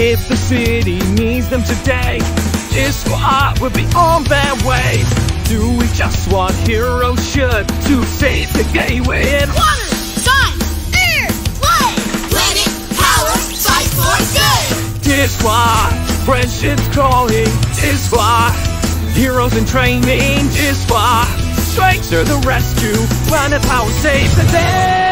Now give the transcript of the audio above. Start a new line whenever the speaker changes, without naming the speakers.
If the city needs them today, this squad will be on their way. Do we just what heroes should to save the day with
water, sun, air, light, planet, power, fight for good.
This squad, friendship's calling. This squad, heroes in training. This squad, strikes are the rescue. Planet power saves the day.